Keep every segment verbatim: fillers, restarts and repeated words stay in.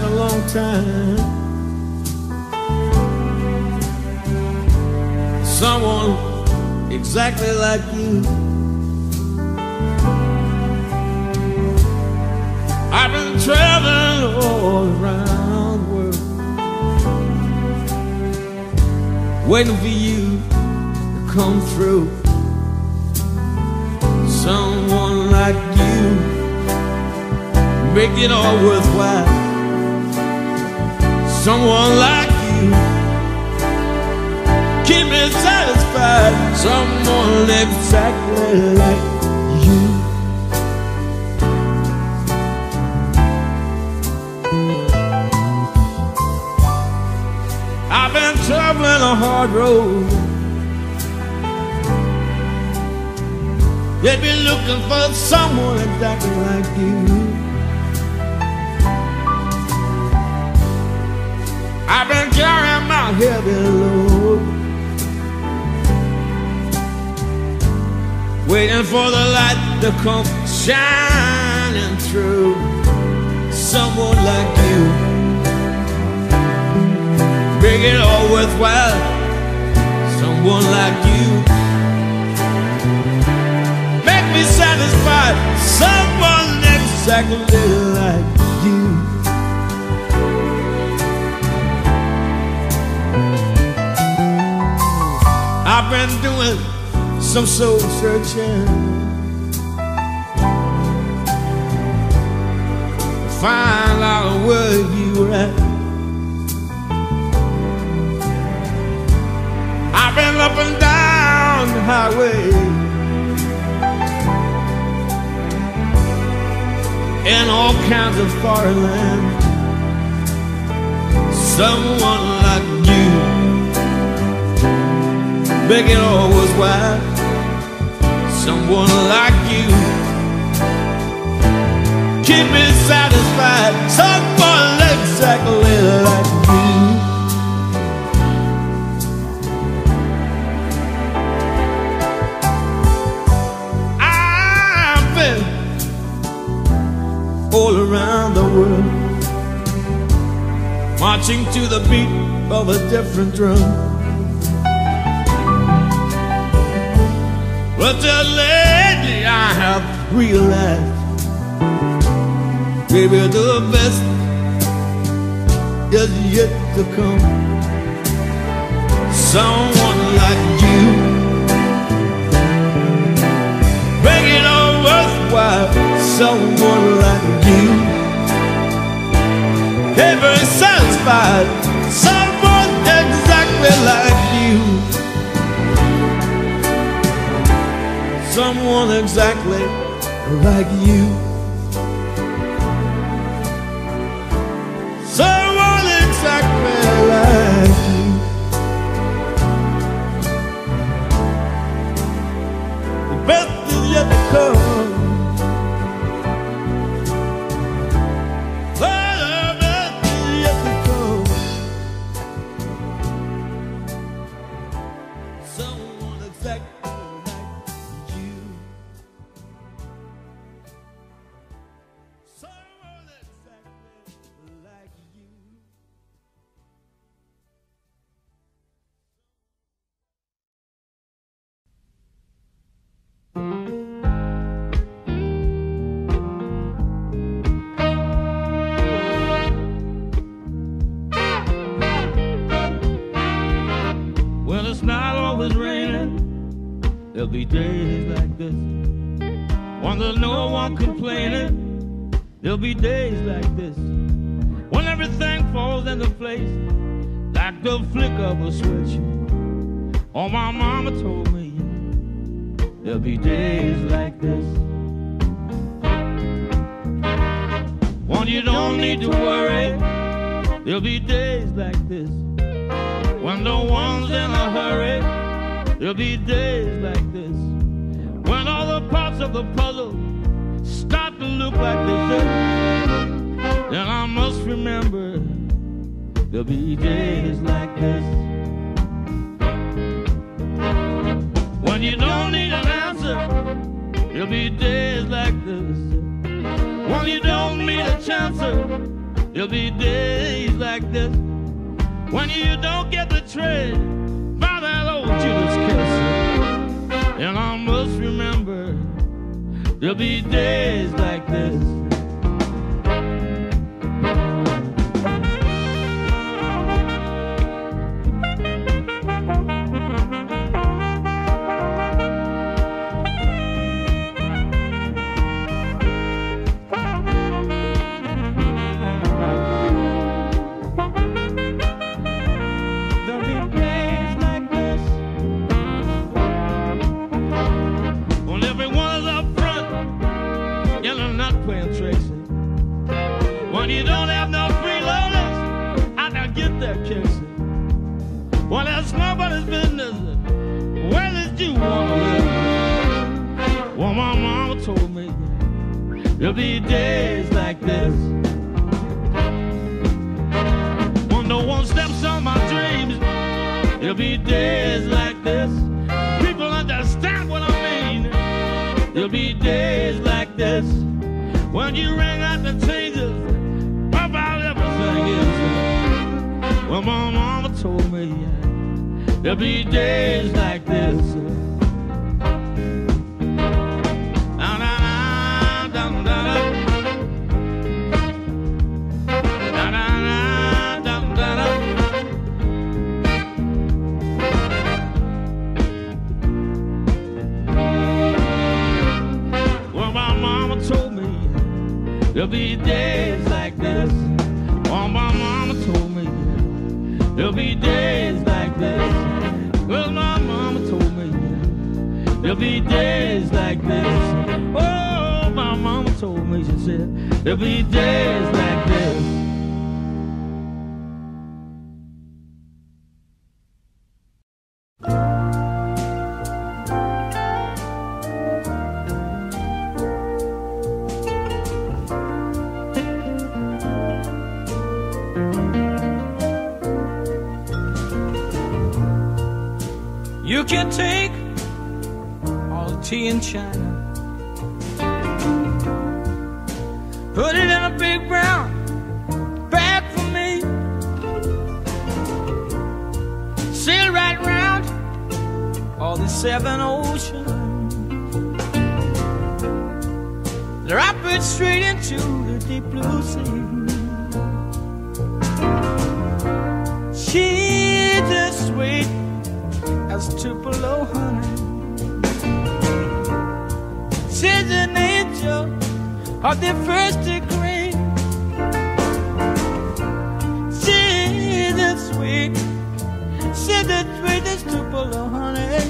a long time. Someone exactly like you. I've been traveling all around the world, waiting for you to come through. Someone like you, make it all worthwhile. Someone like you, keep me satisfied. Someone exactly like you. I've been traveling a hard road. They've been looking for someone exactly like you. I've been carrying my heavy load, waiting for the light to come shining through. Someone like you, make it all worthwhile. Someone like you, make me satisfied. Someone exactly like you. I've been doing some soul searching, find out where you were at. I've been up and down the highway, in all kinds of foreign lands. Someone like you, make it all worthwhile. Someone like you, keep me satisfied. Someone exactly like you. I've been all around the world, marching to the beat of a different drum. But just lately I have realized, baby, the best is yet to come. Someone like you, make it all worthwhile. Someone like you, ever satisfied. Someone exactly like you. Someone exactly like you. Someone exactly like you. The best is yet to come. The best is yet to come. Someone exactly. There'll be days like this when there's no one complaining. There'll be days like this when everything falls into place like the flick of a switch. Oh, my mama told me there'll be days like this when you don't need to worry. There'll be days like this when no one's in a hurry. There'll be days like this when all the parts of the puzzle start to look like they did. Then I must remember there'll be days like this when you don't need an answer. There'll be days like this when you don't need a chance. There'll be days like this when you don't get the trade by that old Judas kiss. And I must remember there'll be days like this. Well, that's nobody's business. Where did you want to live? Well, my mama told me there'll be days like this when no one steps on my dreams. There'll be days like this. People understand what I mean. There'll be days like this when you ring out the changes about everything is. Well, my mama told me there'll be days like this. Well, my mama told me there'll be days like this. Well, my mama told me there'll be days like this. Well, my mama told me there'll be days like this. Oh, my mama told me, she said, there'll be days like this. You can take all the tea in China, put it in a big brown bag for me, sail right round all the seven oceans, drop it straight into the deep blue sea. She's as sweet as Tupelo honey. She's an angel of the first degree. She's as sweet, she's as sweet as Tupelo honey.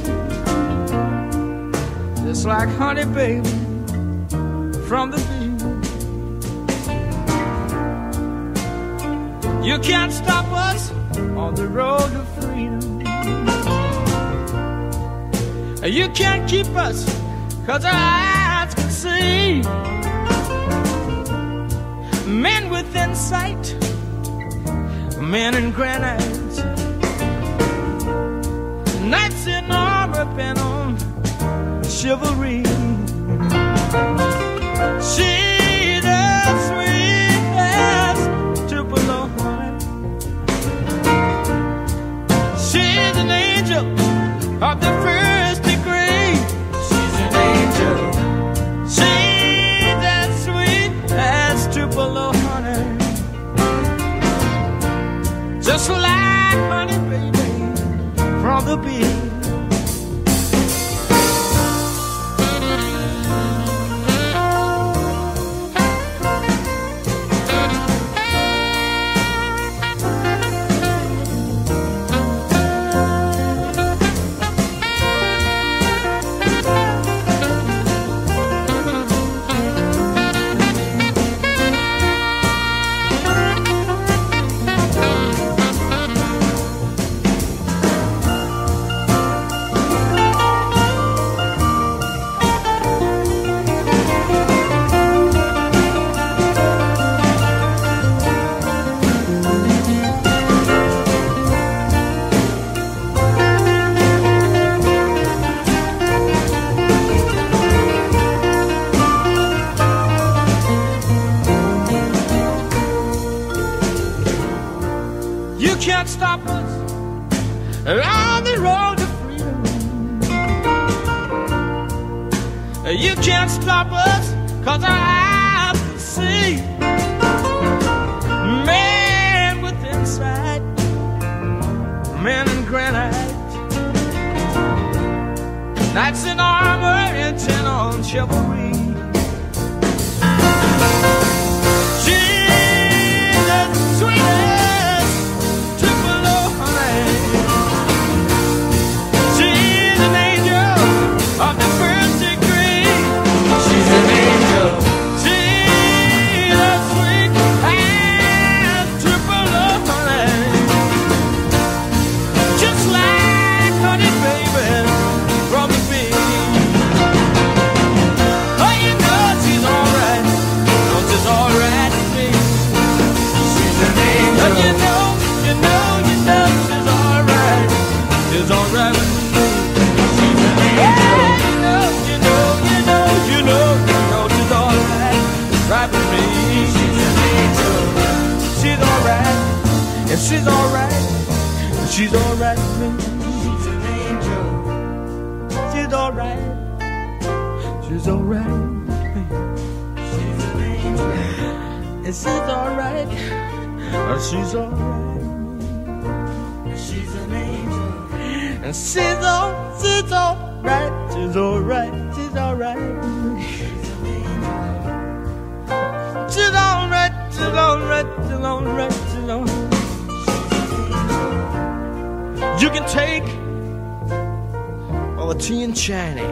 Just like honey, baby, from the bee. You can't stop us on the road to freedom. You can't keep us, cause our eyes can see. Men within sight, men in granite, knights in armor bent on chivalry. She's as sweet as Tupelo honey. She's an angel of the first degree. She's an angel. She's as sweet as Tupelo honey. Just like honey, baby, from the bee. You can't stop us on the road to freedom. You can't stop us, 'cause our eyes can see man with insight, man in granite, knights in armor intent on chivalry. She's the sweetest Tupelo honey. She's an angel of the first degree. She's an angel. She's a sweet and Tupelo honey. Just like honey, baby, from the bee. Oh, you know she's alright. Oh, she's alright with me. She's an angel. Oh, you know, you know, you know she's alright. She's alright with me. She's an angel. You know, you know, you know, you know, you know she's alright. Right with me. She's an angel. She's alright. And she's alright. She's alright with me. She's an angel. She's alright. She's alright with me. She's an angel. And she's alright. She's alright. She's an angel. And she's all, she's alright. She's alright. She's alright. She's an angel. She's alright. She's alright. She's alright. She's alright. You can take all the tea and China,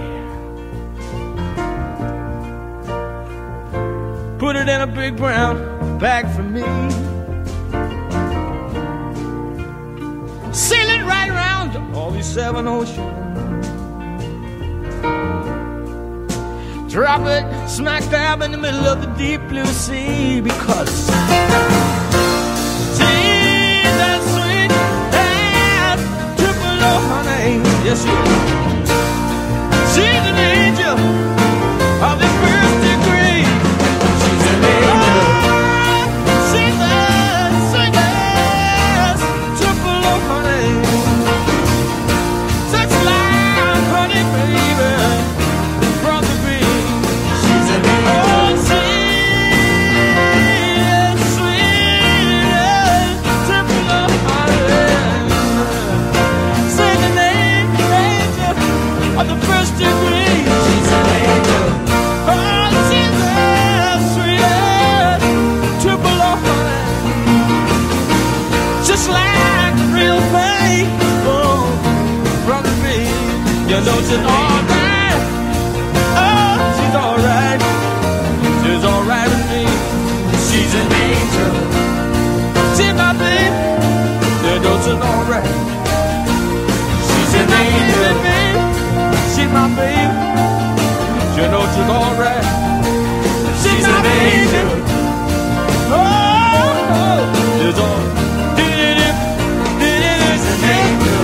put it in a big brown bag for me, sail it right around all these seven oceans, drop it smack dab in the middle of the deep blue sea, because she's that sweet and Tupelo honey. Yes, she is. She's an angel of the first degree. She's an angel. Oh, she's the sweetest Tupelo honey. Such like honey, baby, from the bee. She's an angel. Oh, she's sweet Tupelo honey. Say the name, angel of the first degree. She's an angel. Oh, she's the sweetest Tupelo honey. Just like real thing, oh, from the bee. You know she's alright. Oh, she's alright. She's alright with me. She's an angel. She's my baby. You know she's alright. She's an angel. She's my baby. You know she's alright. She's an angel. Oh, oh, she's all. She's an angel.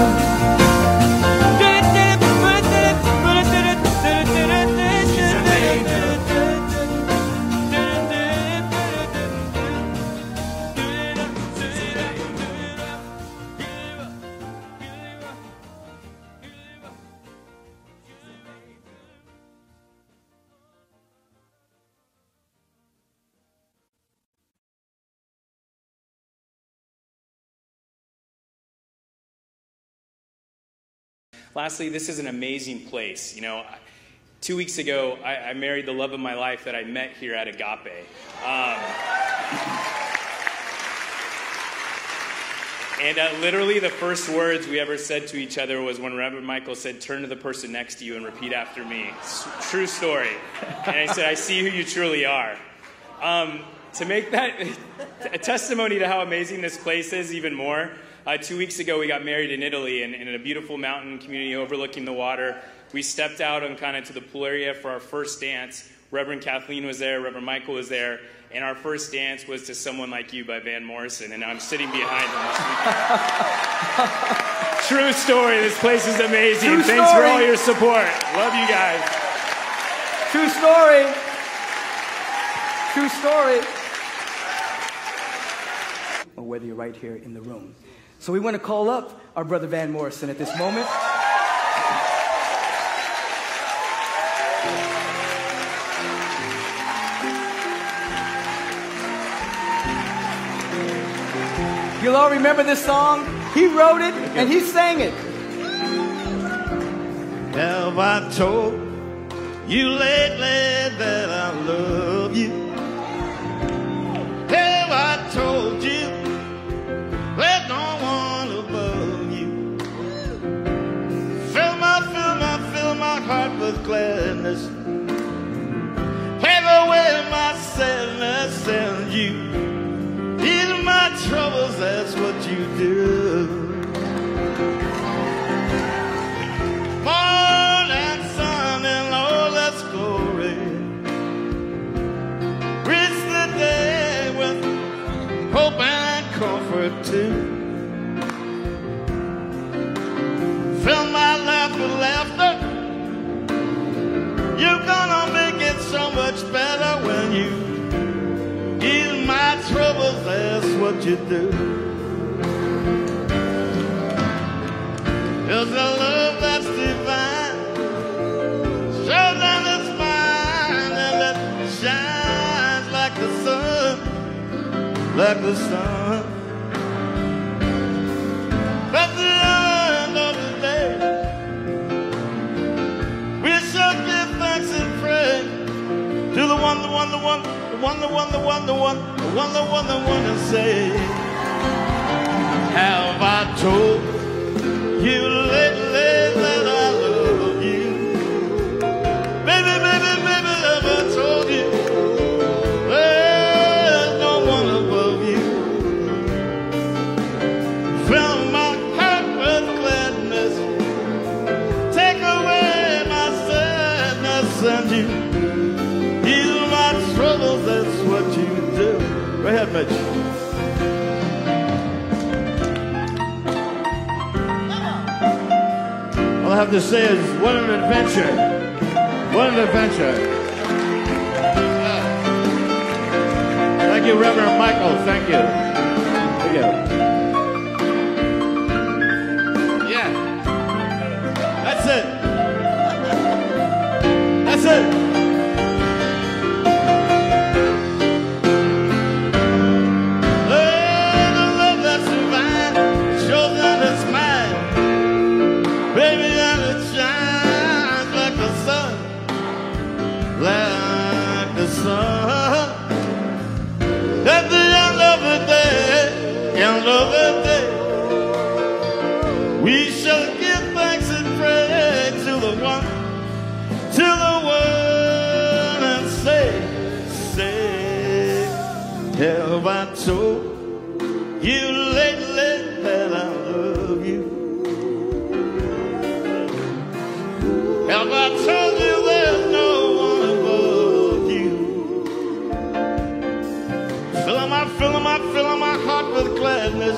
Lastly, this is an amazing place. You know, two weeks ago, I, I married the love of my life that I met here at Agape. Um, and uh, literally the first words we ever said to each other was when Reverend Michael said, "Turn to the person next to you and repeat after me." It's true story. And I said, "I see who you truly are." Um, to make that a testimony to how amazing this place is even more, Uh, two weeks ago, we got married in Italy, and, and in a beautiful mountain community overlooking the water. We stepped out and kind of to the pool area for our first dance. Reverend Kathleen was there, Reverend Michael was there, and our first dance was to Someone Like You by Van Morrison, and I'm sitting behind him. True story. This place is amazing. True Thanks story. for all your support. Love you guys. True story. True story. or whether you're right here in the room. So we want to call up our brother Van Morrison at this moment. You'll all remember this song. He wrote it and he sang it. Have I told you lately that I love you? Have I told you there's no one above you? Fill my, fill my, fill my heart with gladness. Take away my sadness and you ease my troubles, that's what you do. Morning sun in all its glory, reach the day with hope and comfort too. Fill my life with laughter. You're gonna make it so much better when you ease my troubles, that's what you do. There's a love that's divine, sure that it's mine, and it shines like the sun, like the sun. At the end of the day, we shall give thanks and pray to the one, the one, the one, the one, the one, the one, the one, the one, the one, the one, and say, have I told you lately that I love you? Baby, baby, baby, have I told you there's no one above you? Fill my heart with gladness, take away my sadness and you troubles, that's what you do. Go ahead, Mitch. All I have to say is, what an adventure. What an adventure. Thank you, Reverend Michael. Thank you. Thank you. Yeah. That's it. That's it. Like the sun, at the end of the day, end of the day, we shall give thanks and praise to the one, to the one, and say, say, have I told you lately that I love you? Have I told you there's no filling my, filling my heart with gladness,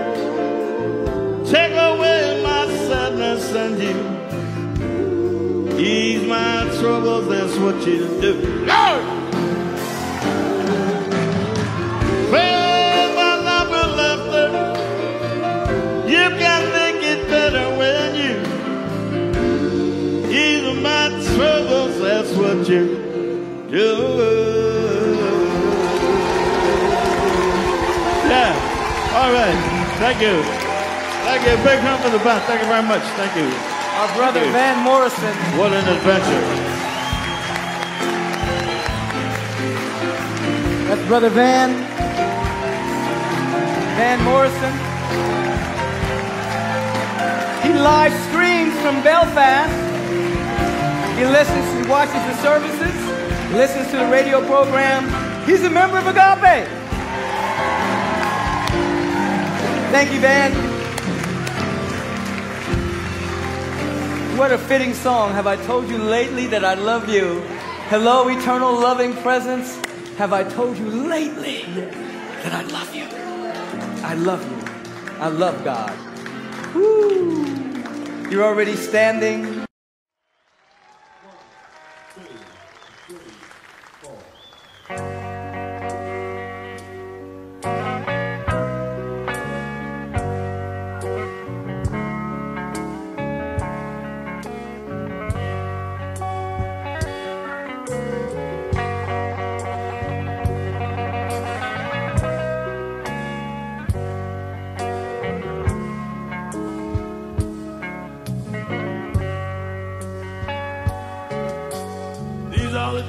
take away my sadness and you ease my troubles, that's what you do. Lord! Fill my life with laughter, you can make it better when you ease my troubles, that's what you do. Yeah. All right. Thank you. Thank you. Big round for the band. Thank you very much. Thank you. Our brother Van Morrison. What an adventure. That's Brother Van. Van Morrison. He live streams from Belfast. He listens, he watches the services, he listens to the radio program. He's a member of Agape. Thank you, Van. What a fitting song. Have I told you lately that I love you? Hello, eternal loving presence. Have I told you lately that I love you? I love you. I love God. Woo. You're already standing.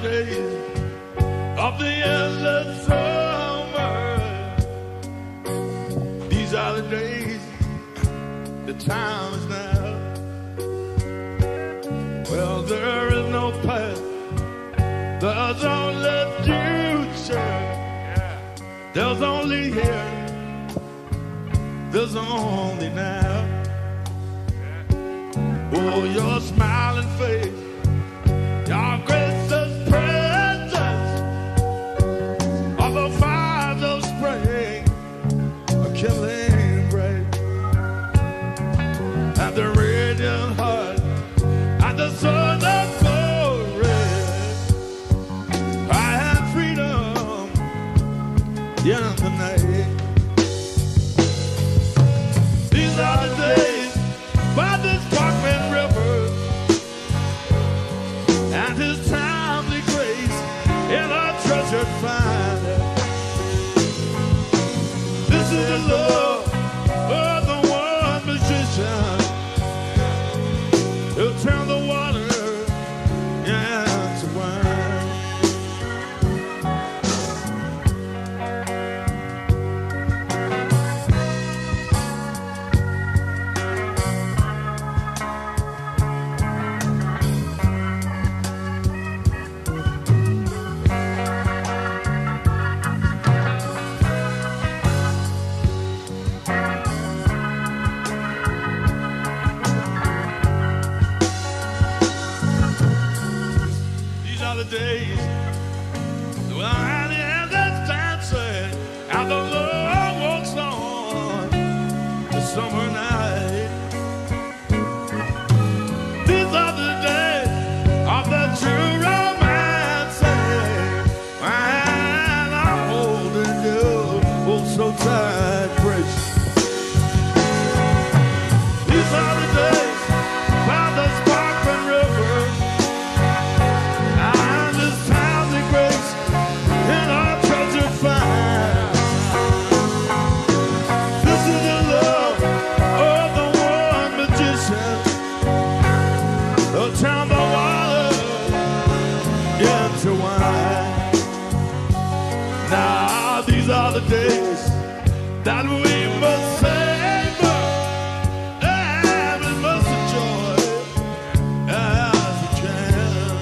days of the endless summer. These are the days, the time is now. Well, there is no past, there's only future. There's only here, there's only now. Oh, your smiling face, your gracious presence of the fires of spring, a killing break, and the radiant heart, and the sun of glory. I have freedom in the night. These are the days by this sparkling river, and his timely grace in our treasured find. This is the love of the one magician who'll turn the water into wine. Days, well, and the end that's dancing, and the love walks on the summer night. These are the days of the true romance, and I'm holding you oh so tight, precious. These are the days by the sparkling river, turn the water into wine. Now these are the days that we must savor and we must enjoy as we can.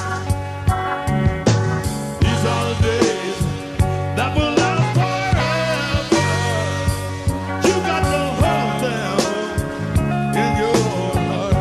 These are the days that will last forever. You got to hold them in your heart.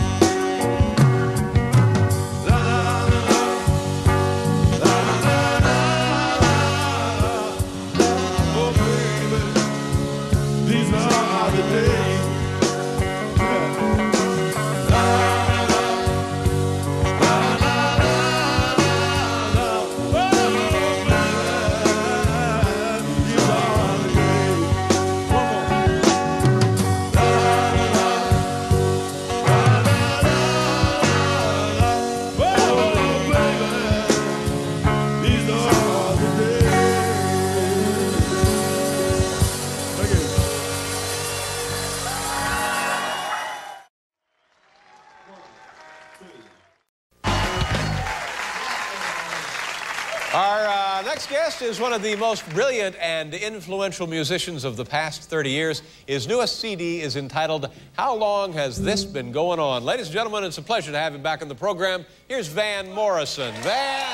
Our uh, next guest is one of the most brilliant and influential musicians of the past thirty years. His newest C D is entitled, How Long Has This Been Going On? Ladies and gentlemen, it's a pleasure to have him back on the program. Here's Van Morrison. Van.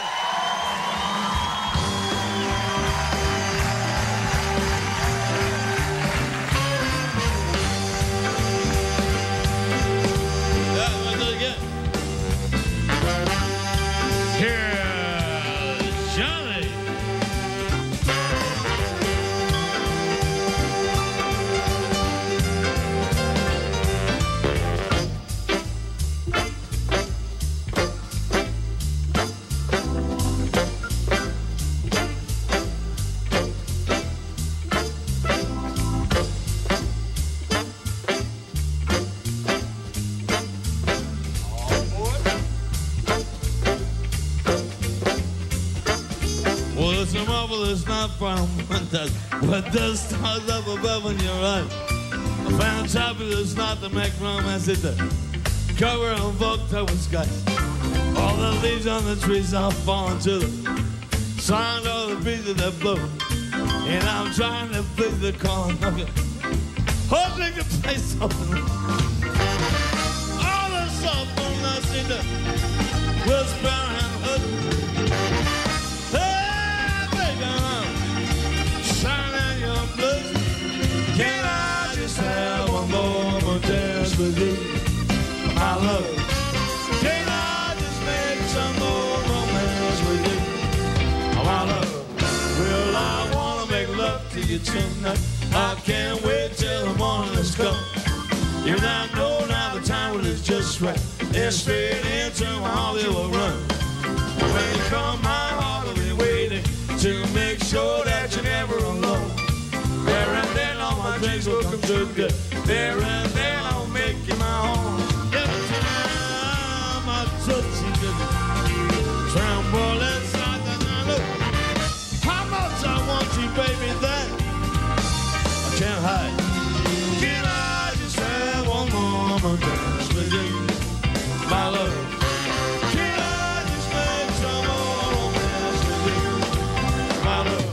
It's a marvelous night from what does stars up above in your eyes. A fantabulous night to make romance at the cover of October skies. All the leaves on the trees are falling to the sound of the breezes that blow. And I'm trying to please the call, hoping to play something. All the soft moonlight seem to whisper and hush. Hey, baby, I'm shining your blues. Can I just have one more dance with you, my love? Can I just make some more romance with you, my love? Well, I wanna make love to you tonight. I can't wait till the morning has come. You now know now the time when it's just right. And straight into my heart it will run. When you come, my heart will be waiting to make sure that you're never alone. There and then all my dreams will come true good. There and then I'll make you my own. Every time I touch you, just tremble inside the night. How much I want you, baby, that I can't hide. Can I just have one more dance with you, my love? Can I just make some more romance with you, my love?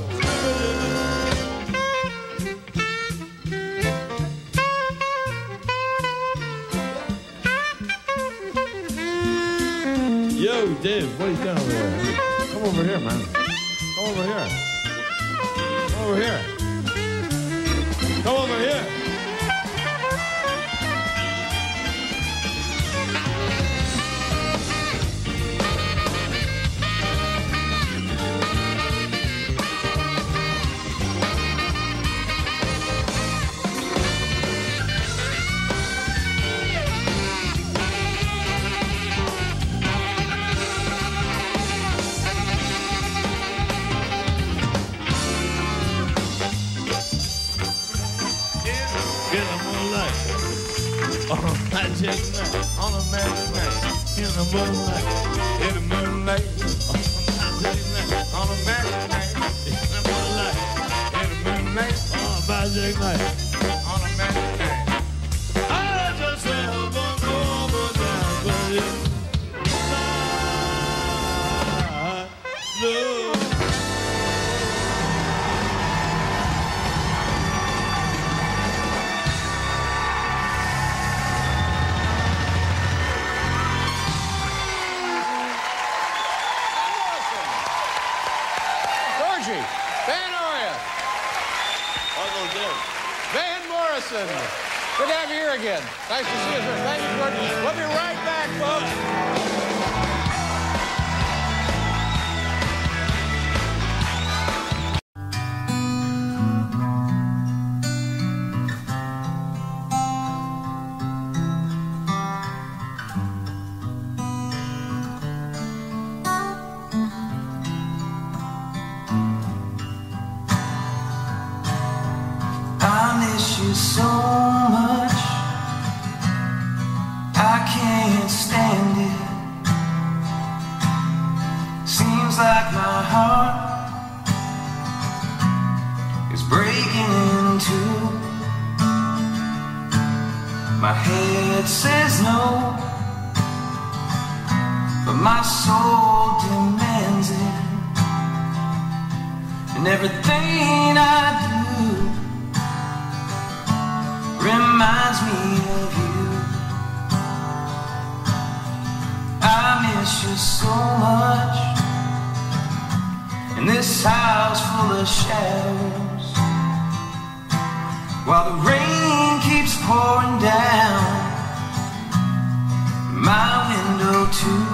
Yo, Dave, what are you doing over there? Come over here, man. Come over here. Come over here. Come over here. Magic night, on a magic night, in the moonlight, in the moonlight, on a magic night, on a magic night, in the moonlight, in the moonlight, on a magic night, on a magic night. I just have one more dance with you, my love. Van Oria. Uncle Jim. Van Morrison. Good to have you here again. Nice to see you, sir. Thank you, Gordon. We'll be right back, folks. So much I can't stand it. Seems like my heart is breaking in two. My head says no, but my soul demands it. And everything I do reminds me of you. I miss you so much in this house full of shadows, while the rain keeps pouring down my window too.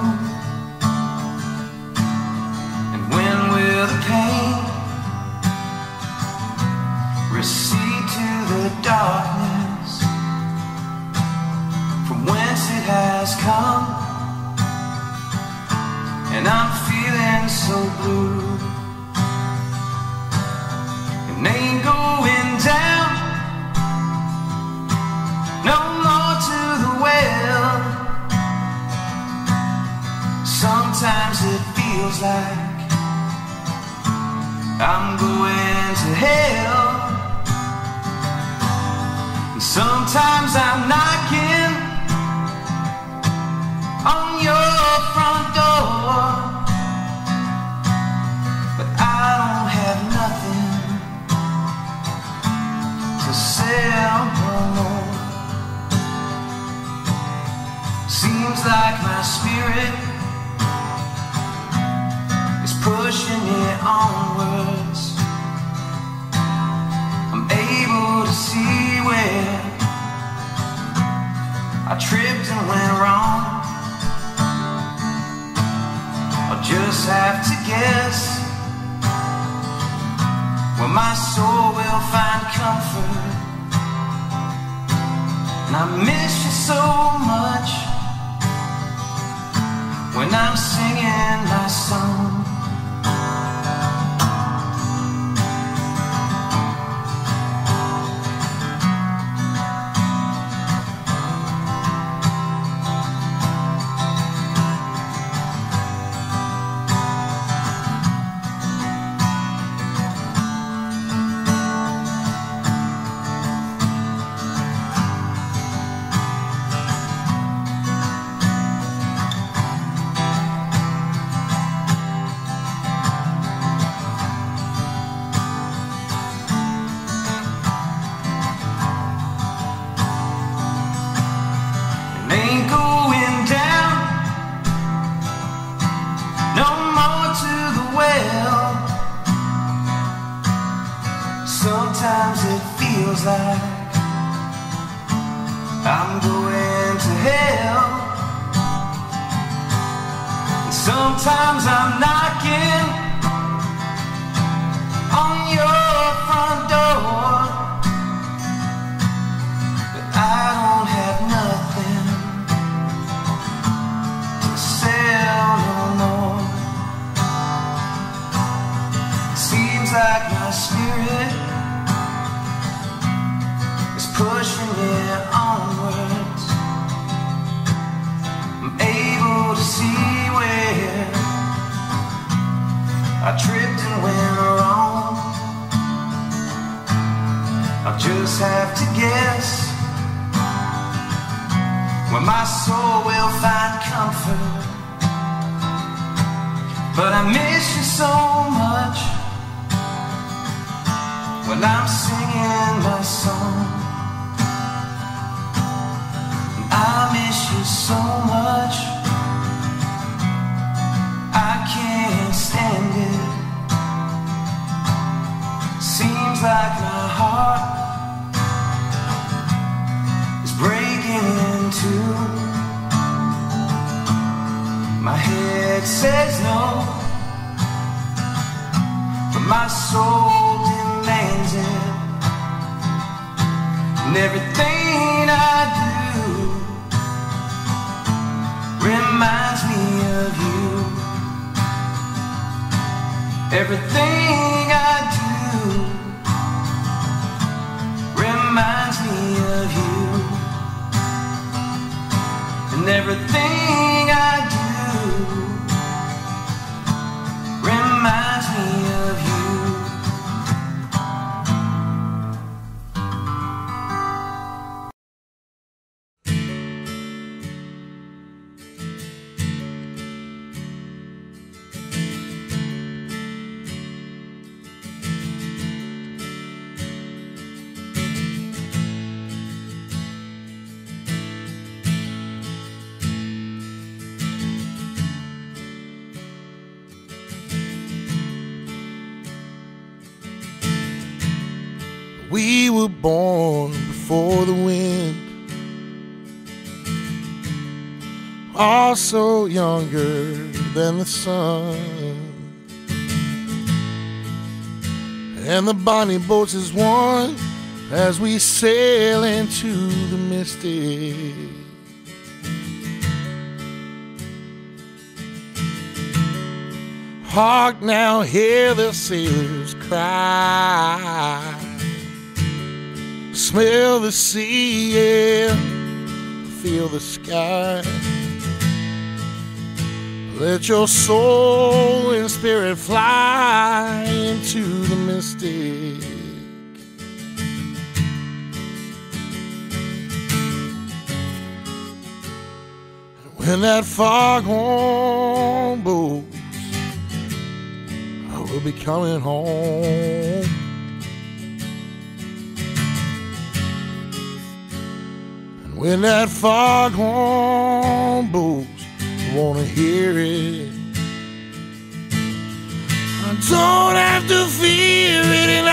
And when will the pain recede to the darkness from whence it has come? And I'm feeling so blue, and ain't going down no more to the well. Sometimes it feels like I'm going to hell, and sometimes I'm knocking on your front door. my spirit is pushing me onwards. I'm able to see where I tripped and went wrong. I'll just have to guess where my soul will find comfort. And I miss you so much when I'm singing my song. Ain't going down no more to the well. Sometimes it feels like I'm going to hell. And sometimes I'm knocking on your front door, but I don't have nothing like my spirit is pushing me onwards. I'm able to see where I tripped and went wrong. I'll just have to guess where my soul will find comfort. But I miss you so much when I'm singing my song. I miss you so much, I can't stand it. Seems like my heart is breaking in two. My head says no, but my soul demands it. And everything I do reminds me of you. Everything I do reminds me of you. And everything I do reminds me of you. We were born before the wind, also younger than the sun, and the bonnie boats is one as we sail into the mystic. Hark now, hear the sailors cry. Smell the sea, yeah, feel the sky. Let your soul and spirit fly into the mystic. And when that foghorn blows, I will be coming home. When that foghorn blows, wanna hear it. I don't have to fear it, and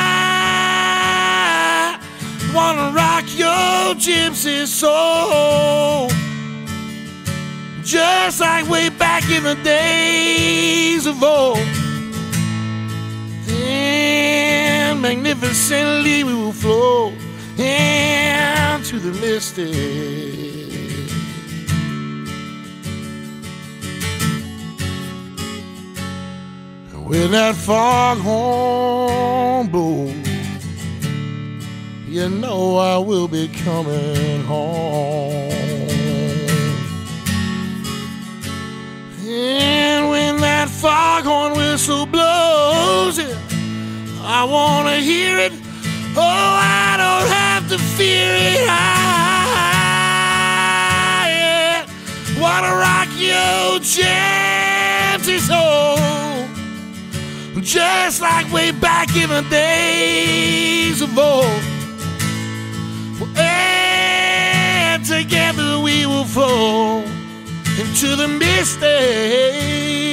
I wanna rock your gypsy soul, just like way back in the days of old. And magnificently we will flow into the mystic. When that foghorn blows, you know I will be coming home. And when that foghorn whistle blows, yeah, I wanna hear it. Oh, I don't have to fear it. I, yeah, wanna rock your gypsy soul, just like way back in the days of old. And together we will flow into the mystic.